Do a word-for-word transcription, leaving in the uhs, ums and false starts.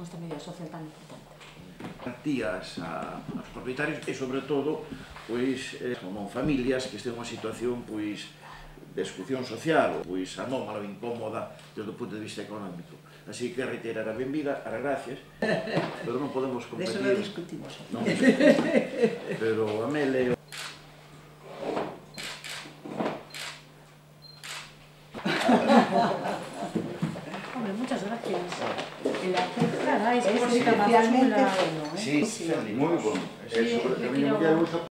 con esta medida social tan importante? Garantías aos propietarios e, sobre todo, pois, como familias que estén nunha situación pois de exclusión social, pois anómala ou incómoda desde o punto de vista económico. Así que reiterar a benvida, as gracias, pero non podemos competir. De eso non discutimos. Non, pero a Mele... Hombre, muchas gracias. El hacer cara es especialmente bueno, ¿eh? Sí, muy bueno. Sí,